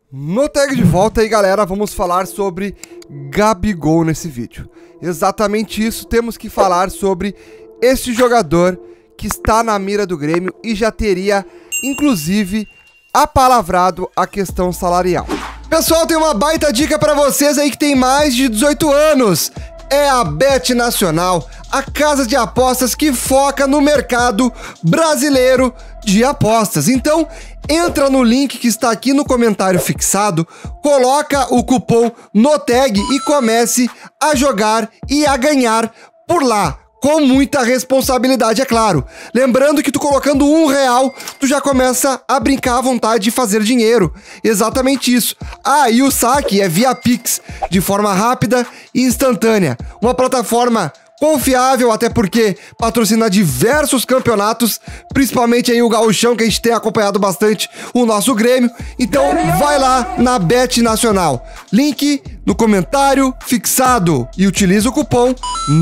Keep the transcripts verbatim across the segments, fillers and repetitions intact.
No tag de volta aí, galera, vamos falar sobre Gabigol nesse vídeo. Exatamente isso, temos que falar sobre este jogador que está na mira do Grêmio e já teria, inclusive, apalavrado a questão salarial. Pessoal, tem uma baita dica para vocês aí que tem mais de dezoito anos. É a Bet Nacional, a casa de apostas que foca no mercado brasileiro de apostas. Então, entra no link que está aqui no comentário fixado, coloca o cupom NOTAG e comece a jogar e a ganhar por lá. Com muita responsabilidade, é claro. Lembrando que tu colocando um real, tu já começa a brincar à vontade de fazer dinheiro. Exatamente isso. Ah, e o saque é via Pix, de forma rápida e instantânea. Uma plataforma confiável, até porque patrocina diversos campeonatos, principalmente aí o Gauchão, que a gente tem acompanhado bastante o nosso Grêmio. Então vai lá na Bet Nacional. Link no comentário fixado e utiliza o cupom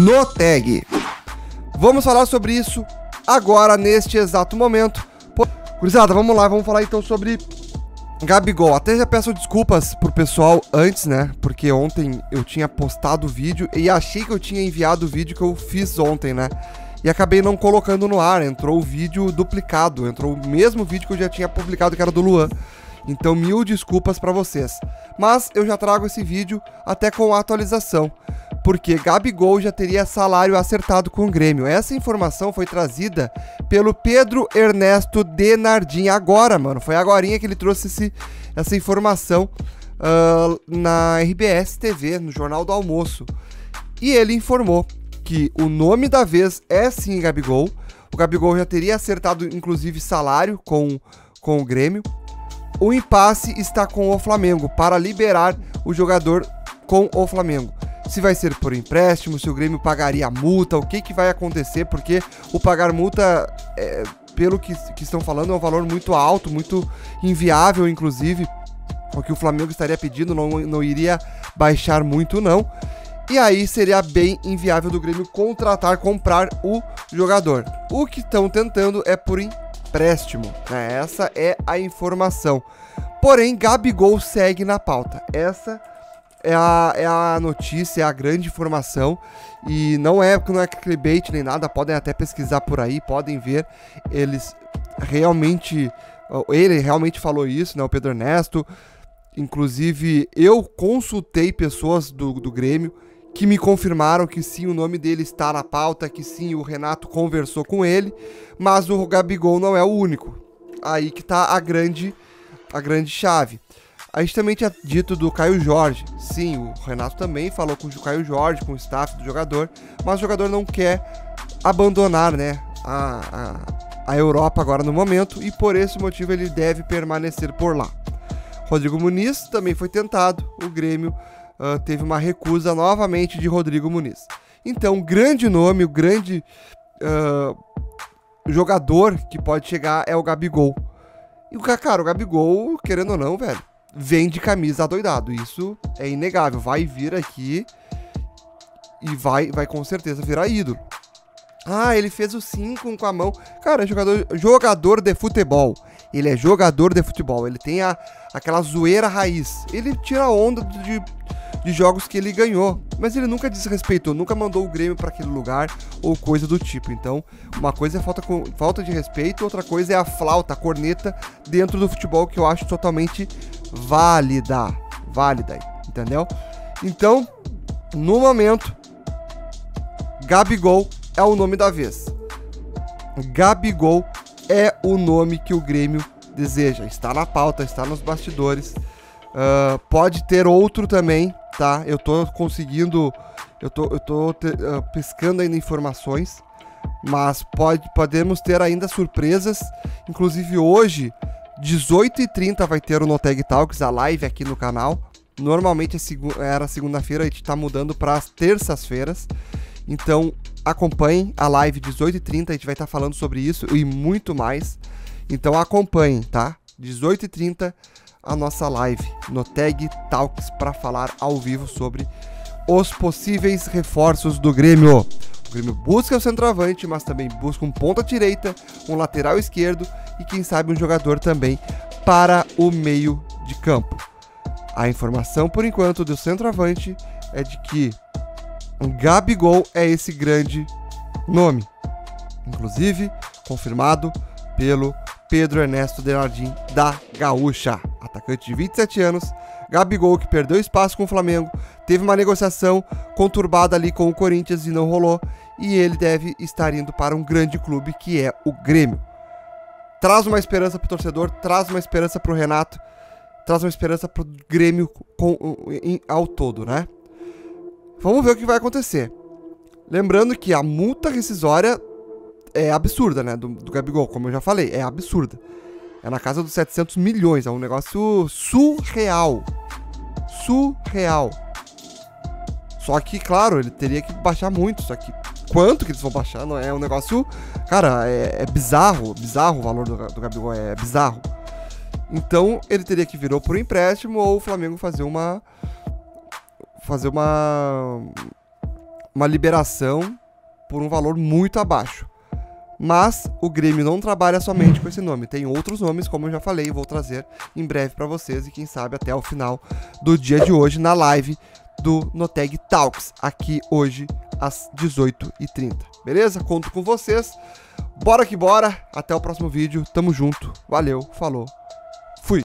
NOTAG. Vamos falar sobre isso agora, neste exato momento. Gurizada, vamos lá, vamos falar então sobre Gabigol. Até já peço desculpas pro pessoal antes, né? Porque ontem eu tinha postado o vídeo e achei que eu tinha enviado o vídeo que eu fiz ontem, né? E acabei não colocando no ar, entrou o vídeo duplicado, entrou o mesmo vídeo que eu já tinha publicado, que era do Luan. Então, mil desculpas pra vocês. Mas eu já trago esse vídeo até com a atualização, porque Gabigol já teria salário acertado com o Grêmio. Essa informação foi trazida pelo Pedro Ernesto Denardim agora, mano. Foi agorinha que ele trouxe esse, essa informação uh, na R B S T V, no Jornal do Almoço. E ele informou que o nome da vez é sim Gabigol. O Gabigol já teria acertado, inclusive, salário com, com o Grêmio. O impasse está com o Flamengo para liberar o jogador com o Flamengo. Se vai ser por empréstimo, se o Grêmio pagaria a multa, o que, que vai acontecer, porque o pagar multa, é, pelo que, que estão falando, é um valor muito alto, muito inviável, inclusive. O que o Flamengo estaria pedindo não, não iria baixar muito, não. E aí seria bem inviável do Grêmio contratar, comprar o jogador. O que estão tentando é por empréstimo, né? Essa é a informação. Porém, Gabigol segue na pauta. Essa é a, é a notícia, é a grande informação. E não é, não é clickbait nem nada, podem até pesquisar por aí, podem ver. Eles realmente, ele realmente falou isso, né? O Pedro Ernesto. Inclusive, eu consultei pessoas do, do Grêmio que me confirmaram que sim, o nome dele está na pauta, que sim, o Renato conversou com ele, mas o Gabigol não é o único. Aí que tá a grande, a grande chave. A gente também tinha dito do Caio Jorge. Sim, o Renato também falou com o Caio Jorge, com o staff do jogador, mas o jogador não quer abandonar, né, a, a, a Europa agora no momento, e por esse motivo ele deve permanecer por lá. Rodrigo Muniz também foi tentado, o Grêmio Uh, teve uma recusa novamente de Rodrigo Muniz. Então, o grande nome, o grande uh, jogador que pode chegar é o Gabigol. E o cara, o Gabigol, querendo ou não, velho, vem de camisa adoidado. Isso é inegável. Vai vir aqui e vai, vai com certeza virar ídolo. Ah, ele fez o cinco com a mão. Cara, é jogador, jogador de futebol. Ele é jogador de futebol. Ele tem a, aquela zoeira raiz. Ele tira onda de, de jogos que ele ganhou. Mas ele nunca desrespeitou, nunca mandou o Grêmio para aquele lugar ou coisa do tipo. Então, uma coisa é falta, falta de respeito, outra coisa é a flauta, a corneta dentro do futebol, que eu acho totalmente válida. Válida, entendeu? Então, no momento, Gabigol é o nome da vez. Gabigol é o nome que o Grêmio deseja. Está na pauta, está nos bastidores. Uh, pode ter outro também, tá? Eu tô conseguindo, eu tô, eu tô te, uh, pescando ainda informações, mas pode, podemos ter ainda surpresas. Inclusive hoje, dezoito e trinta, vai ter o NOTAG Talks, a live aqui no canal. Normalmente é segu era segunda-feira, a gente tá mudando para as terças-feiras. Então, acompanhem a live dezoito e trinta, a gente vai estar falando sobre isso e muito mais. Então, acompanhem, tá? dezoito e trinta, a nossa live NOTAG Talks para falar ao vivo sobre os possíveis reforços do Grêmio. O Grêmio busca o centroavante, mas também busca um ponta-direita, um lateral esquerdo e quem sabe um jogador também para o meio de campo. A informação, por enquanto, do centroavante é de que Gabigol é esse grande nome. Inclusive, confirmado pelo Pedro Ernesto Denardim da Gaúcha. Atacante de vinte e sete anos, Gabigol, que perdeu espaço com o Flamengo, teve uma negociação conturbada ali com o Corinthians e não rolou, e ele deve estar indo para um grande clube que é o Grêmio. Traz uma esperança pro torcedor, traz uma esperança pro Renato, traz uma esperança pro Grêmio com, em, ao todo, né? Vamos ver o que vai acontecer. Lembrando que a multa rescisória é absurda, né, do, do Gabigol, como eu já falei, é absurda. É na casa dos setecentos milhões, é um negócio surreal. Surreal. Só que, claro, ele teria que baixar muito, só que quanto que eles vão baixar, não é um negócio... Cara, é, é bizarro, bizarro o valor do, do Gabigol, é bizarro. Então, ele teria que vir ou por empréstimo ou o Flamengo fazer uma... Fazer uma... Uma liberação por um valor muito abaixo. Mas o Grêmio não trabalha somente com esse nome, tem outros nomes, como eu já falei, vou trazer em breve para vocês e quem sabe até o final do dia de hoje na live do Noteg Talks, aqui hoje às dezoito e trinta, beleza? Conto com vocês, bora que bora, até o próximo vídeo, tamo junto, valeu, falou!